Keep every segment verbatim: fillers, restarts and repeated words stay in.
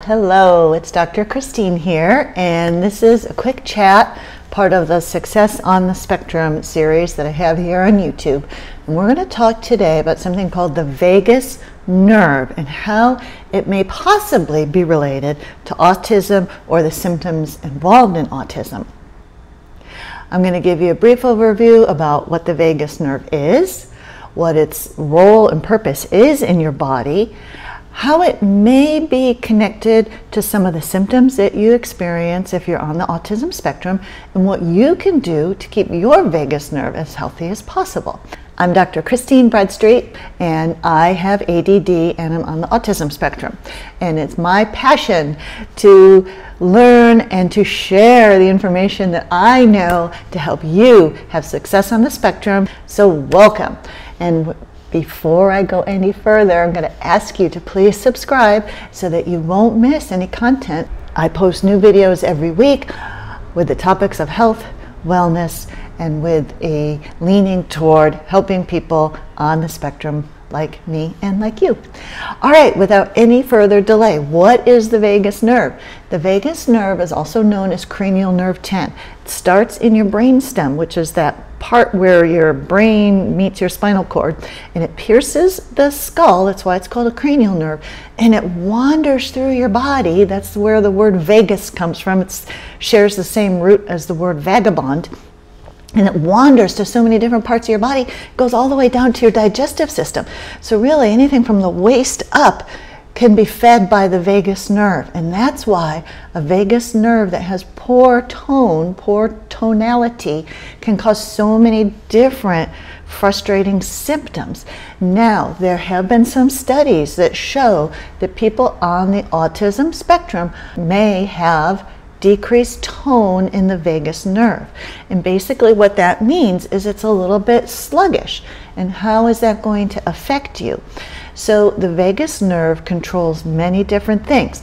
Hello, it's Doctor Christine here, and this is a quick chat, part of the Success on the Spectrum series that I have here on YouTube. And we're going to talk today about something called the vagus nerve and how it may possibly be related to autism or the symptoms involved in autism. I'm going to give you a brief overview about what the vagus nerve is, what its role and purpose is in your body, how it may be connected to some of the symptoms that you experience if you're on the autism spectrum, and what you can do to keep your vagus nerve as healthy as possible. I'm Doctor Christine Bradstreet, and I have A D D and I'm on the autism spectrum. And it's my passion to learn and to share the information that I know to help you have success on the spectrum. So welcome. And before I go any further, I'm going to ask you to please subscribe so that you won't miss any content. I post new videos every week with the topics of health, wellness, and with a leaning toward helping people on the spectrum like me and like you. All right, without any further delay, what is the vagus nerve? The vagus nerve is also known as cranial nerve ten. It starts in your brainstem, which is that part where your brain meets your spinal cord, and it pierces the skull. That's why it's called a cranial nerve, and it wanders through your body. That's where the word vagus comes from. It shares the same root as the word vagabond. And it wanders to so many different parts of your body, goes all the way down to your digestive system. So really anything from the waist up can be fed by the vagus nerve. And that's why a vagus nerve that has poor tone, poor tonality, can cause so many different frustrating symptoms. Now, there have been some studies that show that people on the autism spectrum may have decreased tone in the vagus nerve. And basically what that means is it's a little bit sluggish. And how is that going to affect you? So the vagus nerve controls many different things.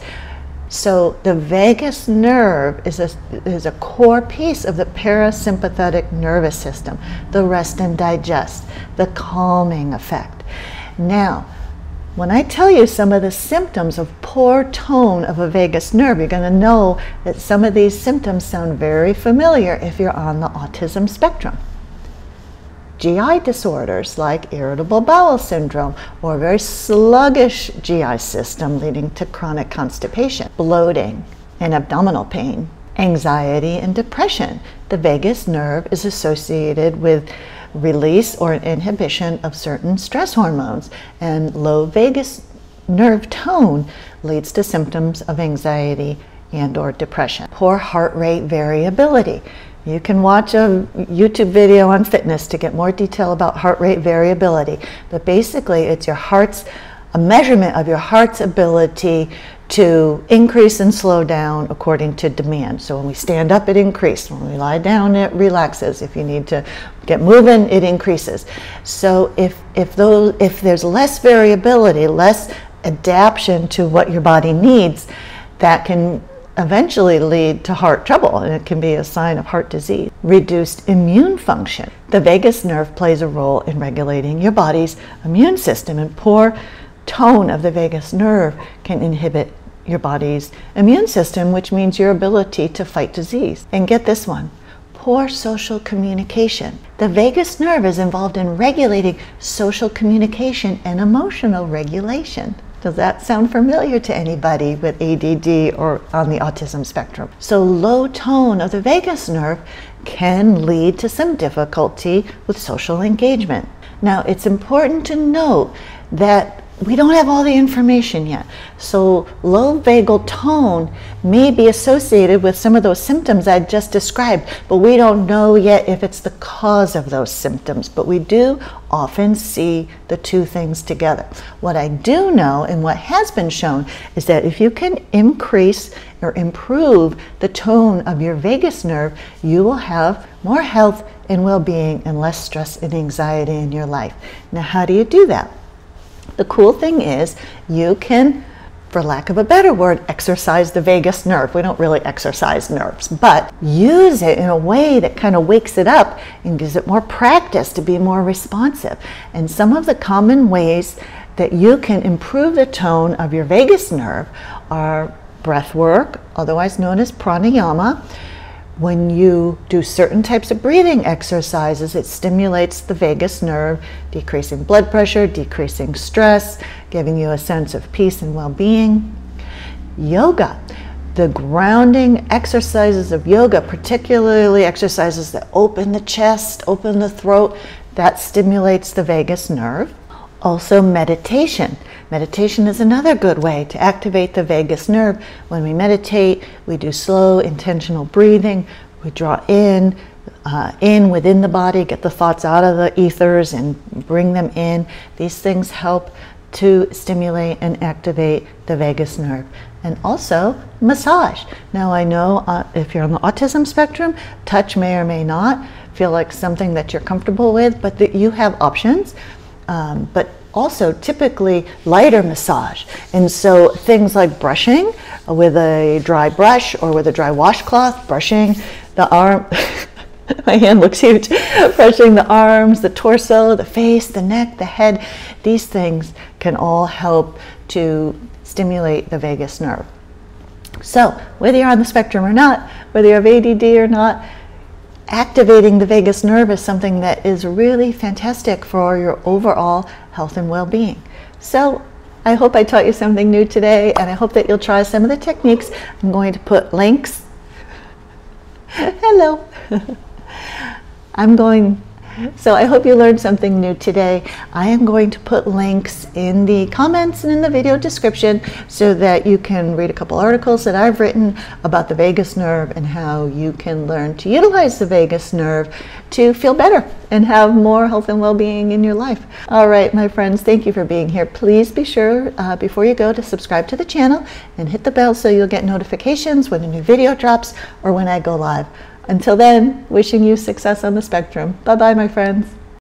So the vagus nerve is a, is a core piece of the parasympathetic nervous system, the rest and digest, the calming effect. Now, when I tell you some of the symptoms of poor tone of a vagus nerve, you're going to know that some of these symptoms sound very familiar if you're on the autism spectrum. G I disorders like irritable bowel syndrome or a very sluggish G I system leading to chronic constipation, bloating and abdominal pain, anxiety and depression. The vagus nerve is associated with release or inhibition of certain stress hormones, and low vagus nerve tone leads to symptoms of anxiety and or depression. Poor heart rate variability. You can watch a YouTube video on fitness to get more detail about heart rate variability, but basically it's your heart's a measurement of your heart's ability to increase and slow down according to demand. So when we stand up, it increases. When we lie down, it relaxes. If you need to get moving, it increases. So if, if, those, if there's less variability, less adaptation to what your body needs, that can eventually lead to heart trouble, and it can be a sign of heart disease. Reduced immune function. The vagus nerve plays a role in regulating your body's immune system, and poor tone of the vagus nerve can inhibit your body's immune system, which means your ability to fight disease. And get this one, poor social communication. The vagus nerve is involved in regulating social communication and emotional regulation. Does that sound familiar to anybody with A D D or on the autism spectrum? So low tone of the vagus nerve can lead to some difficulty with social engagement. Now, it's important to note that we don't have all the information yet. So low vagal tone may be associated with some of those symptoms I just described, but we don't know yet if it's the cause of those symptoms. But we do often see the two things together. What I do know and what has been shown is that if you can increase or improve the tone of your vagus nerve, you will have more health and well-being and less stress and anxiety in your life. Now, how do you do that? The cool thing is you can, for lack of a better word, exercise the vagus nerve. We don't really exercise nerves, but use it in a way that kind of wakes it up and gives it more practice to be more responsive. And some of the common ways that you can improve the tone of your vagus nerve are breath work, otherwise known as pranayama. When you do certain types of breathing exercises, it stimulates the vagus nerve, decreasing blood pressure, decreasing stress, giving you a sense of peace and well-being. Yoga, the grounding exercises of yoga, particularly exercises that open the chest, open the throat, that stimulates the vagus nerve. Also meditation. Meditation is another good way to activate the vagus nerve. When we meditate, we do slow, intentional breathing. We draw in, uh, in within the body, get the thoughts out of the ethers and bring them in. These things help to stimulate and activate the vagus nerve. And also massage. Now I know uh, if you're on the autism spectrum, touch may or may not feel like something that you're comfortable with, but that you have options. Um, but also typically lighter massage. And so things like brushing with a dry brush or with a dry washcloth, brushing the arm, my hand looks huge, brushing the arms, the torso, the face, the neck, the head, these things can all help to stimulate the vagus nerve. So whether you're on the spectrum or not, whether you have A D D or not, activating the vagus nerve is something that is really fantastic for your overall health and well-being. So I hope I taught you something new today, and I hope that you'll try some of the techniques. I'm going to put links. Hello. I'm going, so I hope you learned something new today. I am going to put links in the comments and in the video description so that you can read a couple articles that I've written about the vagus nerve and how you can learn to utilize the vagus nerve to feel better and have more health and well-being in your life. All right, my friends, thank you for being here. Please be sure uh, before you go to subscribe to the channel and hit the bell so you'll get notifications when a new video drops or when I go live. Until then, wishing you success on the spectrum. Bye-bye, my friends.